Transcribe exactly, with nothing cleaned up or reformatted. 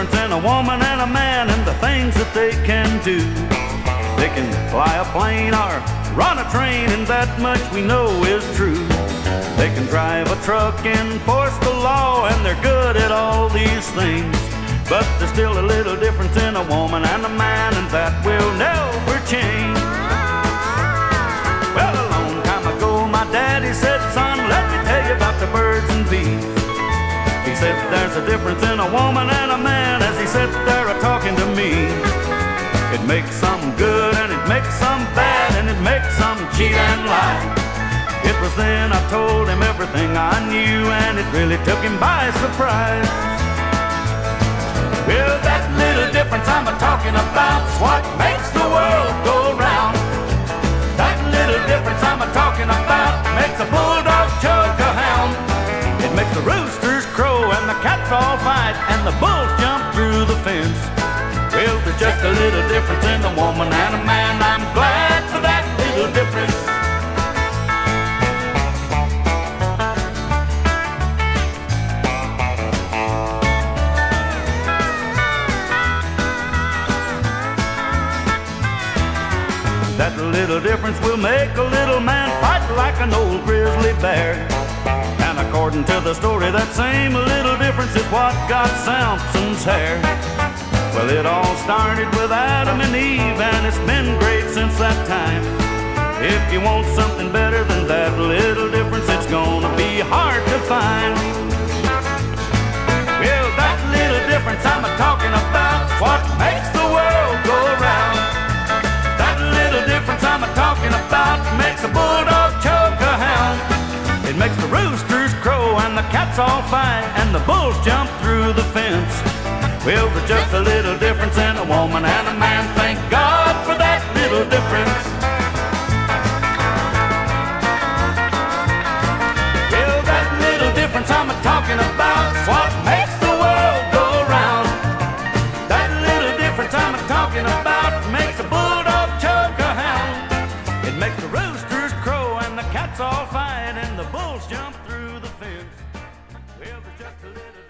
difference in a woman and a man and the things that they can do. They can fly a plane or run a train, and that much we know is true. They can drive a truck, enforce the law, and they're good at all these things. But there's still a little difference in a woman and a man, and that will never change. Well, a long time ago my daddy said, son, let me tell you about the birds and bees. He said there's a difference in a woman and a man, as he sat there a-talking to me. It makes some good and it makes some bad, and it makes some cheat and lie. It was then I told him everything I knew, and it really took him by surprise. Well, that little difference I'm a-talking about's what makes the world go round. That little difference I'm a-talking about makes a bulldog choke a hound. It makes the roosters crow and the cats all fight and the bulls jump through the fence. Well, there's just a little difference in a woman and a man. I'm glad for that little difference. That little difference will make a little man fight like an old grizzly bear. And according to the story, that same little difference is what got Samson's hair. Well, it all started with Adam and Eve, and it's been great since that time. If you want something better than that little difference, it's gonna be hard to find. Well, that little difference I'm a-talking about, what makes the world go round. That little difference I'm a-talking about makes a bulldog choke a hound. It makes the roosters crow and the cats all fight and the bulls jump through the fence. Well, there's just a little difference in a woman and a man. Thank God for that little difference. Well, that little difference I'm a-talking about is what makes the world go round. That little difference I'm a-talking about makes a bulldog choke a hound. It makes the roosters crow and the cats all fight and the bulls jump through the fence. Well, there's just a little